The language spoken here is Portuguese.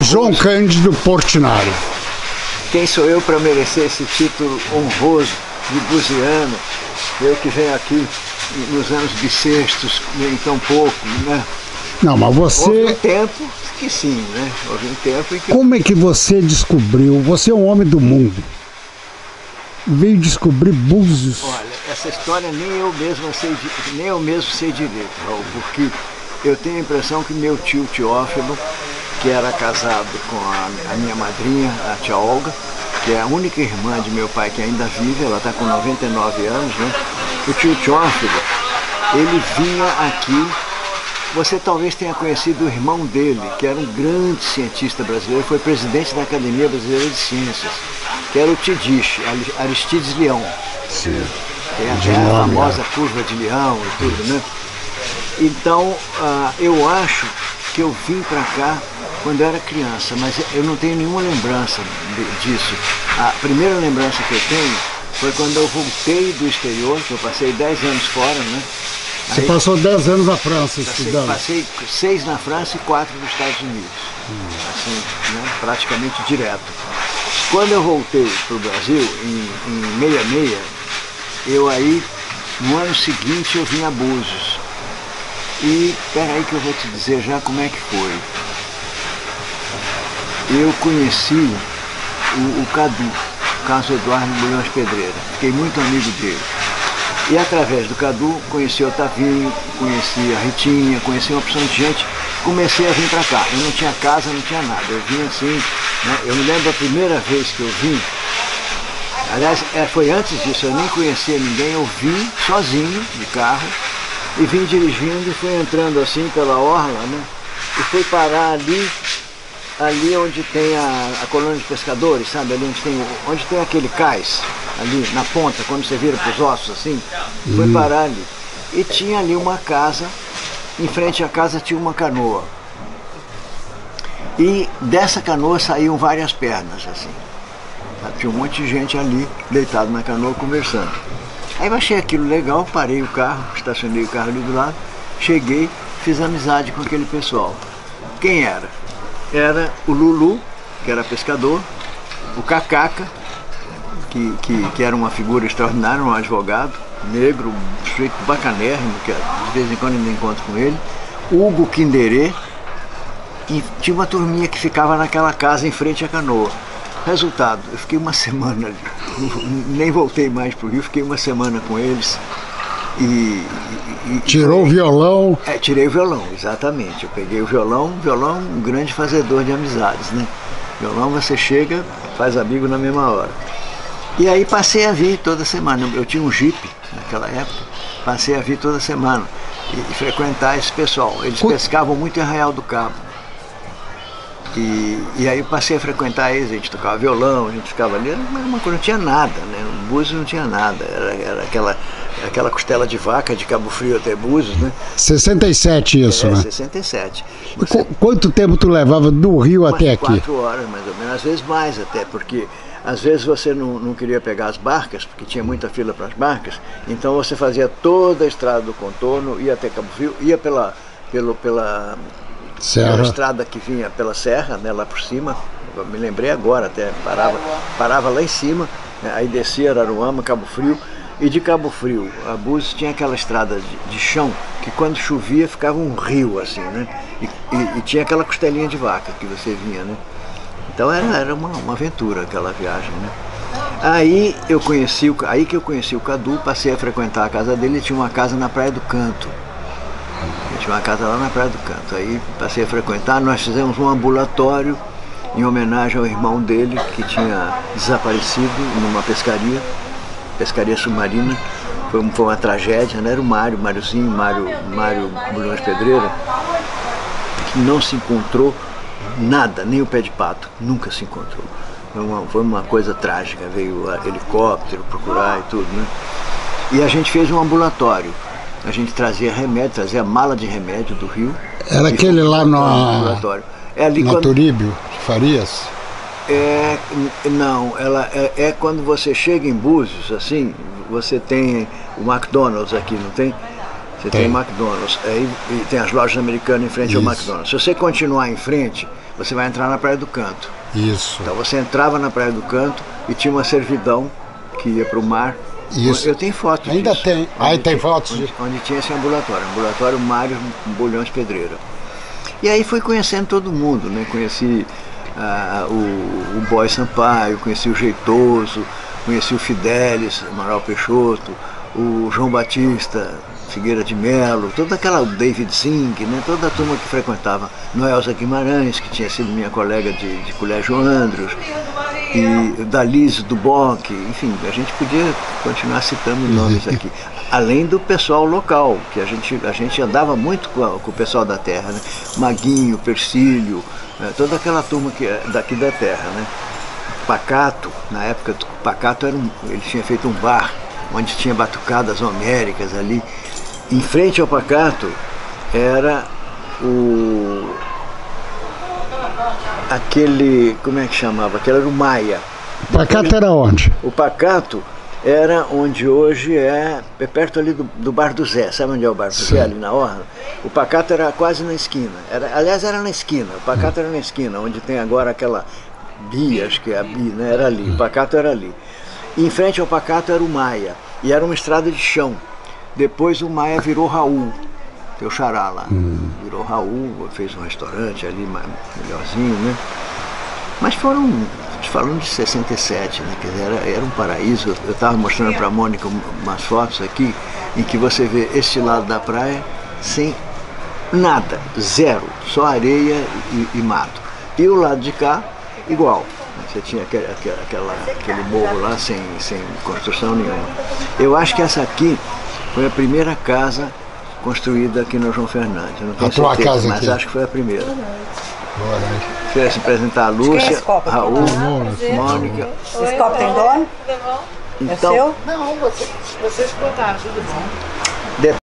João Cândido Portinari. Quem sou eu para merecer esse título honroso de buziano? Eu que venho aqui nos anos bissextos, em tão pouco, né? Não, mas você... Houve um tempo que sim, né? Houve um tempo em que... Como é que você descobriu? Você é um homem do mundo. Veio descobrir Búzios. Olha, essa história nem eu mesmo sei direito, Raul, porque eu tenho a impressão que meu tio Teófilo, que era casado com a minha madrinha, a tia Olga, que é a única irmã de meu pai que ainda vive, ela está com 99 anos, né? O tio Teófilo, ele vinha aqui, você talvez tenha conhecido o irmão dele, que era um grande cientista brasileiro, foi presidente da Academia Brasileira de Ciências, que era o Tidiche, Aristides Leão. Sim. Tem até a famosa curva de Leão e tudo, né? Então, eu acho que eu vim para cá quando eu era criança, mas eu não tenho nenhuma lembrança disso. A primeira lembrança que eu tenho foi quando eu voltei do exterior, que eu passei 10 anos fora, né? Você passou 10 anos na França estudando? Passei 6 na França e 4 nos Estados Unidos, assim, né? Praticamente direto. Quando eu voltei para o Brasil, em 66, eu aí, no ano seguinte, eu vim a Búzios. E, peraí que eu vou te dizer já como é que foi. Eu conheci o Cadu, Carlos Eduardo Bulhões Pedreira, fiquei muito amigo dele. E através do Cadu, conheci o Otavinho, conheci a Ritinha, conheci uma opção de gente, comecei a vir para cá. Eu não tinha casa, não tinha nada, eu vim assim, né? Eu me lembro a primeira vez que eu vim, aliás, foi antes disso, eu nem conhecia ninguém, eu vim sozinho de carro, e vim dirigindo e fui entrando assim pela orla, né? E fui parar ali onde tem a colônia de pescadores, sabe? Ali onde tem aquele cais, ali na ponta, quando você vira para os ossos assim, fui parar ali. E tinha ali uma casa, em frente à casa tinha uma canoa. E dessa canoa saíam várias pernas, assim. Tinha um monte de gente ali, deitado na canoa, conversando. Aí eu achei aquilo legal, parei o carro, estacionei o carro ali do lado, cheguei, fiz amizade com aquele pessoal. Quem era? Era o Lulu, que era pescador, o Cacaca, que era uma figura extraordinária, um advogado negro, um sujeito bacanérrimo, que de vez em quando eu me encontro com ele, Hugo Kinderê, e tinha uma turminha que ficava naquela casa em frente à canoa. Resultado, eu fiquei uma semana ali, nem voltei mais para o Rio, fiquei uma semana com eles. Tirou o violão? Tirei o violão, exatamente. Eu peguei o violão, um grande fazedor de amizades, né? Violão você chega, faz amigo na mesma hora. E aí passei a vir toda semana. Eu tinha um Jeep naquela época, passei a vir toda semana e frequentar esse pessoal. Eles pescavam muito em Arraial do Cabo. E aí eu passei a frequentar eles, a gente tocava violão, a gente ficava ali, uma coisa, não tinha nada, né? O Búzios não tinha nada, era aquela costela de vaca de Cabo Frio até Búzios, né? 67 isso, né? 67. Quanto tempo tu levava do Rio até aqui? 4 horas mais ou menos, às vezes mais até, porque às vezes você não queria pegar as barcas, porque tinha muita fila para as barcas, então você fazia toda a estrada do contorno, ia até Cabo Frio, ia pela estrada que vinha pela serra, né, lá por cima, eu me lembrei agora até, parava lá em cima, né, aí descia Araruama, Cabo Frio, e de Cabo Frio a Búzios tinha aquela estrada de chão, que quando chovia ficava um rio assim, né, e tinha aquela costelinha de vaca que você vinha, né, então era uma aventura aquela viagem, né. Aí que eu conheci o Cadu, passei a frequentar a casa dele, ele tinha uma casa na Praia do Canto. Tinha uma casa lá na Praia do Canto, aí passei a frequentar, nós fizemos um ambulatório em homenagem ao irmão dele que tinha desaparecido numa pescaria submarina, foi uma tragédia, né? Era o Máriozinho, Mário Bulhões Pedreira, que não se encontrou nada, nem o pé de pato, nunca se encontrou. Foi uma coisa trágica, veio helicóptero procurar e tudo, né? E a gente fez um ambulatório. A gente trazia remédio, trazia mala de remédio do Rio. Era aquele lá no Turíbio, Farias? Não, ela é quando você chega em Búzios, assim, você tem o McDonald's aqui, não tem? Você tem McDonald's, aí e tem as lojas americanas em frente ao McDonald's. Se você continuar em frente, você vai entrar na Praia do Canto. Isso. Então você entrava na Praia do Canto e tinha uma servidão que ia para o mar. Isso. Eu tenho fotos Ainda disso. tem. Aí tem fotos onde tinha esse ambulatório Mário Bulhões Pedreira. E aí fui conhecendo todo mundo, né? Conheci o Boy Sampaio, conheci o Jeitoso, conheci o Fidelis, Amaral Peixoto, o João Batista Figueira de Melo, toda aquela, o David Zink, né? Toda a turma que frequentava, Noelza Guimarães, que tinha sido minha colega de Colégio Andros, e Dalise Duboc, enfim, a gente podia continuar citando nomes aqui. Além do pessoal local, que a gente andava muito com o pessoal da terra, né? Maguinho, Persílio, toda aquela turma que é daqui da terra, né? Pacato, na época, Pacato ele tinha feito um bar, onde tinha batucadas homéricas ali. Em frente ao Pacato era aquele, como é que chamava? Aquele era o Maia. O Pacato era onde? O Pacato era onde hoje é perto ali do Bar do Zé. Sabe onde é o Bar do Zé, ali na Orla? O Pacato era quase na esquina. Aliás, era na esquina. O Pacato era na esquina, onde tem agora aquela Bia, acho que é a Bia, né? Era ali. O Pacato era ali. E em frente ao Pacato era o Maia. E era uma estrada de chão. Depois o Maia virou Raul, teu xará lá. Virou Raul, fez um restaurante ali, melhorzinho, né? Mas falando de 67, né? Quer dizer, era um paraíso. Eu estava mostrando para a Mônica umas fotos aqui, em que você vê este lado da praia sem nada, zero, só areia e mato. E o lado de cá, igual. Você tinha aquele morro lá sem construção nenhuma. Eu acho que essa aqui foi a primeira casa construída aqui no João Fernandes. Eu não tenho certeza, casa mas aqui. Acho que foi a primeira. Queria se apresentar a Lúcia, Raul, Mônica. Esse copo tem dono? Então, É seu? Não, vocês botaram tudo bom.